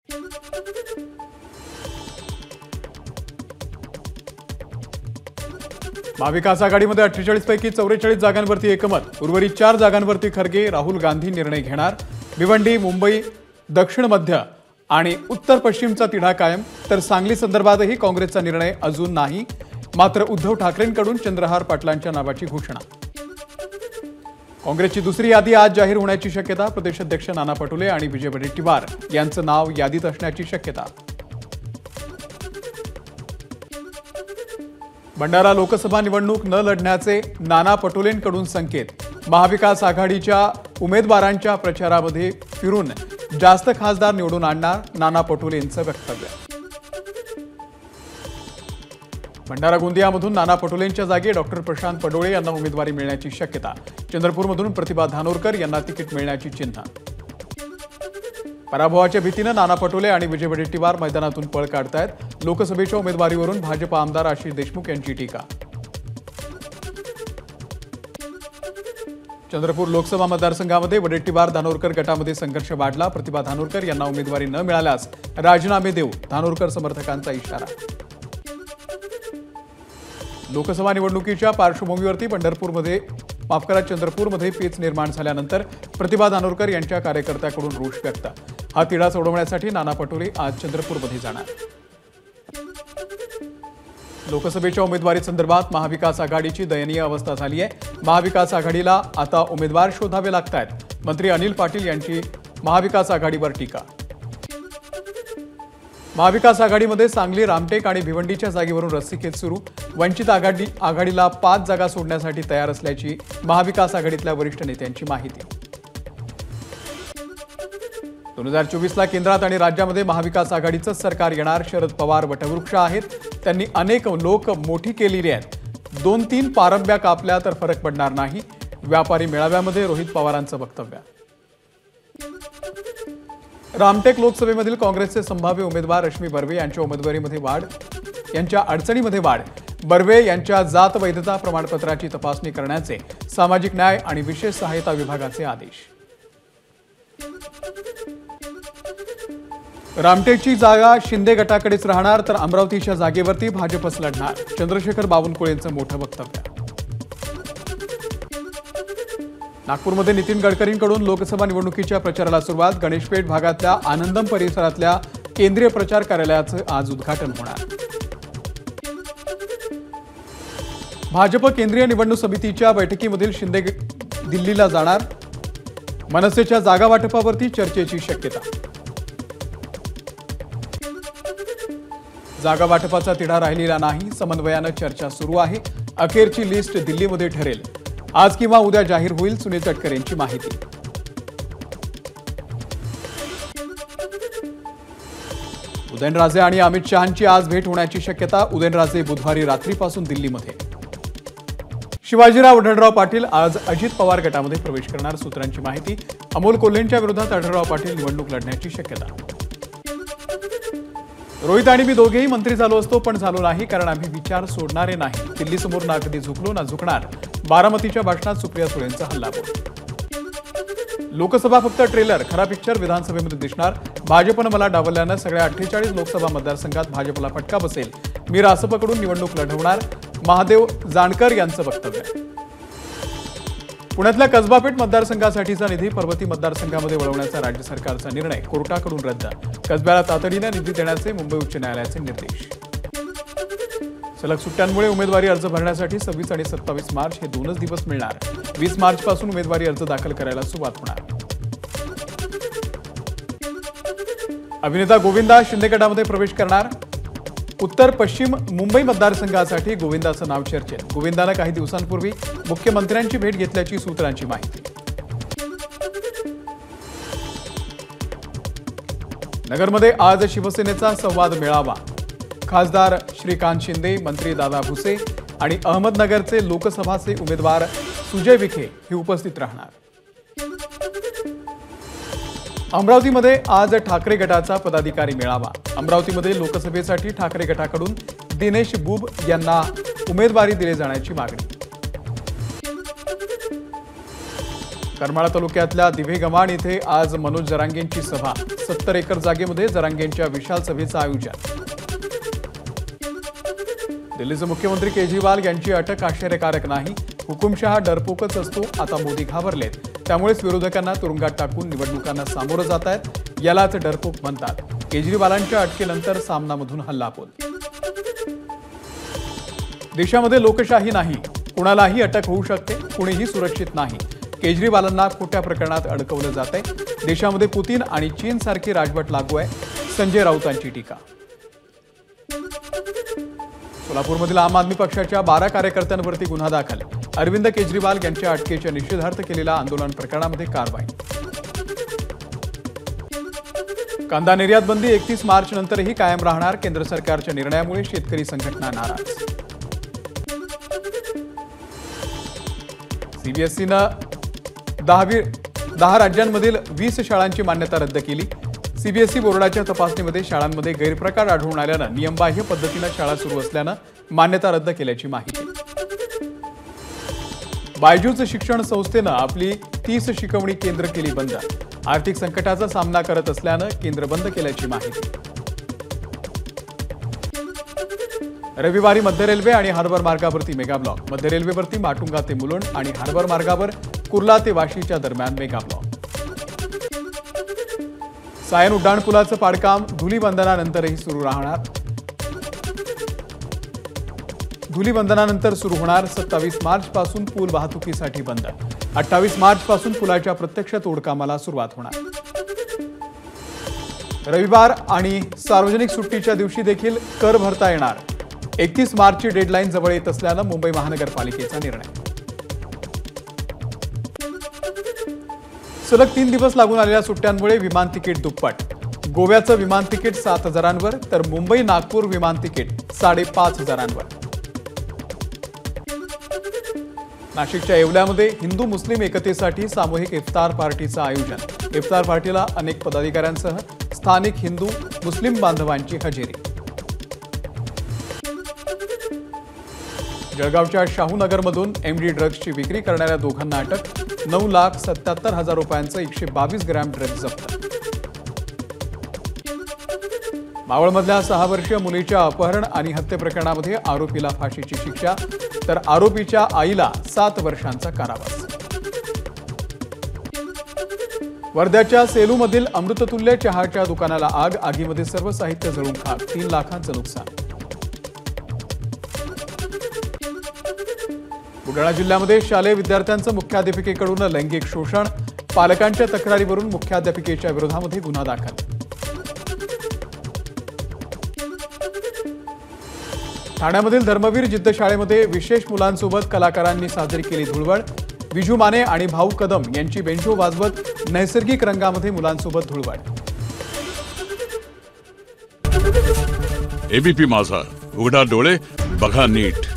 महाविकास आघाडीमध्ये 48 पैकी 44 जागांवरती एकमत, उर्वरित 4 जागांवरती खरगे राहुल गांधी निर्णय घेणार। भिवंडी, मुंबई, दक्षिण मध्य आणि उत्तर पश्चिमचा तिढा कायम, तर सांगली संदर्भातही काँग्रेसचा निर्णय अजून नाही। मात्र उद्धव ठाकरेंकडून चंद्रहार पाटलांच्या नावाची घोषणा। काँग्रेसची दुसरी यादी आज जाहीर होण्याची शक्यता, प्रदेशाध्यक्ष नाना पटोले आणि विजय वडेट्टीवार यांचं नाव यादीत असण्याची शक्यता। भंडारा लोकसभा निवडणूक न लढण्याचे नाना पटोलेंकडून संकेत, महाविकास आघाडीच्या उमेदवारांच्या प्रचारामध्ये फिरून जास्त खासदार निवडून आणणार, नाना पटोलेंचं वक्तव्य। भंडारा गोंदियामधून नाना पटोलेंच्या जागी डॉक्टर प्रशांत पडोळे यांना उमेदवारी मिळण्याची शक्यता, चंद्रपूरमधून प्रतिभा धानोरकर यांना तिकीट मिळण्याची चिन्ह। पराभवाच्या भीतीने नाना पटोले आणि विजय वडेट्टीवार मैदानातून पळ काढतायत, लोकसभेच्या उमेदवारीवरून भाजप आमदार आशिष देशमुख यांची टीका। चंद्रपूर लोकसभा मतदारसंघामध्ये वडेट्टीवार धानोरकर गटामध्ये संघर्ष वाढला, प्रतिभा धानोरकर यांना उमेदवारी न मिळाल्यास राजीनामे देऊ, धानोरकर समर्थकांचा इशारा। लोकसभा निवडणुकीच्या पार्श्वभूमीवरती चंद्रपूरमध्ये पेच निर्माण झाल्यानंतर प्रतिभा धानोरकर यांच्या कार्यकर्त्याकडून रोष व्यक्त। हा तिढा सोडवण्यासाठी नाना पटोले आज चंद्रपूरमध्ये जाणार। लोकसभेच्या उमेदवारी संदर्भात महाविकास आघाडीची दयनीय अवस्था झाली आहे। महाविकास आघाडीला आता उमेदवार शोधावे लागतात, मंत्री अनिल पाटील यांची महाविकास आघाडीवर टीका। महाविकास आघाडीमध्ये सांगली, रामटेक आणि भिवंडीच्या जागेवरून रस्सीखेच सुरू, वंचित आघाडीला 5 जागा सोडण्यासाठी तयार असल्याची महाविकास आघाडीतल्या वरिष्ठ नेत्यांची माहिती। 2024ला केंद्रात आणि राज्यामध्ये महाविकास आघाडीचं सरकार येणार, शरद पवार वटवृक्ष आहेत, त्यांनी अनेक लोक मोठी केलेली आहेत, 2-3 पारंब्या कापल्या तर फरक पडणार नाही, व्यापारी मेळाव्यामध्ये रोहित पवारांचं वक्तव्य। रामटेक लोकसभेमधील काँग्रेसचे संभाव्य उमेदवार रश्मी बर्वे यांच्या अडचणीमध्ये वाढ, बर्वे यांच्या जात वैधता प्रमाणपत्राची तपासणी करण्याचे सामाजिक न्याय आणि विशेष सहायता विभागाचे आदेश। रामटेकची जागा शिंदे गटाकडेच राहणार, तर अमरावतीच्या जागेवरती भाजपच लढणार, चंद्रशेखर बावनकुळेंचं मोठं वक्तव्य। नागपूरमध्ये नितीन गडकरींकडून लोकसभा निवडणुकीच्या प्रचाराला सुरुवात, गणेशपेठ भागातल्या आनंदम परिसरातल्या केंद्रीय प्रचार कार्यालयाचं आज उद्घाटन होणार। भाजप केंद्रीय निवडणूक समितीच्या बैठकीमधील शिंदे दिल्लीला जाणार, मनसेच्या जागा वाटपावरती चर्चेची शक्यता। जागा वाटपाचा तिढा राहिलेला नाही, समन्वयानं चर्चा सुरू आहे, अखेरची लिस्ट दिल्लीमध्ये ठरेल, आज किंवा उद्या जाहीर होईल, सुनील तटकरे यांची माहिती। उदयनराजे आणि अमित शहांची आज भेट होण्याची शक्यता, उदयनराजे बुधवारी रात्रीपासून दिल्लीमध्ये। शिवाजीराव आढळराव पाटील आज अजित पवार गटामध्ये प्रवेश करणार, सूत्रांची माहिती। अमोल कोल्हेंच्या विरोधात आढळराव पाटील निवडणूक लढण्याची शक्यता। रोहित आणि मी दोघेही मंत्री झालो असतो, पण झालो नाही, कारण आम्ही विचार सोडणारे नाही, दिल्लीसमोर ना कधी झुकलो ना झुकणार, बारामतीच्या भाषणात सुप्रिया सुळेंचा हल्लाबोल। लोकसभा फक्त ट्रेलर, खरा पिक्चर विधानसभेमध्ये दिसणार, भाजपनं मला डावलल्यानं सगळ्या 48 लोकसभा मतदारसंघात भाजपला फटका बसेल, मी रासपकडून निवडणूक लढवणार, महादेव जानकर यांचं वक्तव्य। पुण्यातल्या कसबापेठ मतदारसंघासाठीचा निधी पर्वती मतदारसंघामध्ये वळवण्याचा राज्य सरकारचा निर्णय कोर्टाकडून रद्द, कसब्याला तातडीने निधी देण्याचे मुंबई उच्च न्यायालयाचे निर्देश। सलग सुट्ट्यांमुळे उमेदवारी अर्ज भरण्यासाठी 26 आणि 27 मार्च हे 2च दिवस मिळणार, 20 मार्चपासून उमेदवारी अर्ज दाखल करायला सुरुवात होणार। अभिनेता गोविंदा शिंदे गटामध्ये प्रवेश करणार, उत्तर पश्चिम मुंबई मतदारसंघासाठी गोविंदाचं नाव चर्चेत, गोविंदानं काही दिवसांपूर्वी मुख्यमंत्र्यांची भेट घेतल्याची सूत्रांची माहिती। नगरमध्ये आज शिवसेनेचा संवाद मेळावा, खासदार श्रीकांत शिंदे, मंत्री दादा भुसे आणि अहमदनगरचे लोकसभाचे उमेदवार सुजय विखे हे उपस्थित राहणार। अमरावतीमध्ये आज ठाकरे गटाचा पदाधिकारी मेळावा, अमरावतीमध्ये लोकसभेसाठी ठाकरे गटाकडून दिनेश बुब यांना उमेदवारी दिली जाण्याची मागणी। करमाळा तालुक्यातल्या दिवेगव्हाण इथे आज मनोज जरांगेंची सभा। 70 एकर जागेमध्ये जरांगेंच्या विशाल सभेचं आयोजन। दिल्लीचे मुख्यमंत्री केजरीवाल यांची अटक आश्चर्यकारक नाही। हुकुमशहा डरपोकच असतो, आता मोदी घाबरलेत, त्यामुळेच विरोधकांना तुरुंगात टाकून निवडणुकांना सामोरं जात आहेत। यालाच डरपोक म्हणतात। केजरीवालांच्या अटकेनंतर सामनामधून हल्लाबोल। देशामध्ये लोकशाही नाही, कुणालाही अटक होऊ शकते, कुणीही सुरक्षित नाही। केजरीवालांना खोट्या प्रकरणात अडकवलं जातंय। देशामध्ये पुतीन आणि चीन सारखी राजवट लागू आहे, संजय राऊतांची टीका। सोलापूरमधील आम आदमी पक्षाच्या 12 कार्यकर्त्यांवरती गुन्हा दाखल। अरविंद केजरीवाल यांच्या अटकेच्या निषेधार्थ केलेल्या आंदोलन प्रकरणामध्ये कारवाई। कांदा निर्यात बंदी 31 मार्च नंतरही कायम राहणार। केंद्र सरकारच्या निर्णयामुळे शेतकरी संघटना नाराज। सीबीएसईनं 10 राज्यांमधील 20 शाळांची मान्यता रद्द केली। सीबीएसई बोर्डाच्या तपासणीमध्ये शाळांमध्ये गैरप्रकार आढळून आल्यानं नियमबाह्य पद्धतीनं शाळा सुरू असल्यानं मान्यता रद्द केल्याची माहिती। बायजूस शिक्षण संस्थेनं आपली 30 शिकवणी केंद्र केली बंद। आर्थिक संकटाचा सामना करत असल्यानं केंद्र बंद केल्याची माहिती। रविवारी मध्य रेल्वे आणि हार्बर मार्गावरती मेगा ब्लॉक। मध्य रेल्वेवरती माटुंगा ते मुलुंड आणि हार्बर मार्गावर कुर्ला ते वाशीच्या दरम्यान मेगा ब्लॉक। सायन उड्डाणपुलाचं पाडकाम धुलीवंदनानंतरही सुरू राहणार। धुलीवंदनानंतर सुरू होणार। 27 मार्च पासून पूल वाहतुकीसाठी बंद। 28 मार्च पासून पुलाच्या प्रत्यक्ष तोडकामाला सुरुवात होणार। रविवार आणि सार्वजनिक सुट्टीच्या दिवशी देखील कर भरता येणार। 31 मार्चची डेडलाईन जवळ येत असल्यानं मुंबई महानगरपालिकेचा निर्णय। सलग 3 दिवस लागून आलेल्या सुट्ट्यांमुळे विमान तिकीट दुप्पट। गोव्याचं विमान तिकीट 7,000वर तर मुंबई नागपूर विमान तिकीट 5,500वर। नाशिकच्या येवल्यामध्ये हिंदू मुस्लिम एकतेसाठी सामूहिक इफ्तार पार्टीचं आयोजन। इफ्तार पार्टीला अनेक पदाधिकाऱ्यांसह स्थानिक हिंदू मुस्लिम बांधवांची हजेरी। जळगावच्या शाहूनगरमधून एमडी ड्रग्सची विक्री करणाऱ्या दोघांना अटक। 9,77,000 रुपयांचं 122 ग्रॅम ड्रग्ज जप्त। मावळमधल्या 6 वर्षीय मुलीच्या अपहरण आणि हत्ये प्रकरणामध्ये आरोपीला फाशीची शिक्षा तर आरोपीच्या आईला 7 वर्षांचा कारावास। वर्ध्याच्या सेलूमधील अमृततुल्य चहाच्या दुकानाला आग। आगीमध्ये सर्व साहित्य जळून खाक। 3 लाखांचं नुकसान। बुलढाणा जिल्ह्यामध्ये शालेय विद्यार्थ्यांचं मुख्याध्यापिकेकडून लैंगिक शोषण। पालकांच्या तक्रारीवरून मुख्याध्यापिकेच्या विरोधामध्ये गुन्हा दाखल। ठाण्यामधील धर्मवीर जिद्द शाळेमध्ये विशेष मुलांसोबत कलाकारांनी साजरी केली धुळवड। विजू माने आणि भाऊ कदम यांची बेंजो वाजवत नैसर्गिक रंगामध्ये मुलांसोबत धुळवड। एबीपी माझा, उघडा डोळे बघा नीट।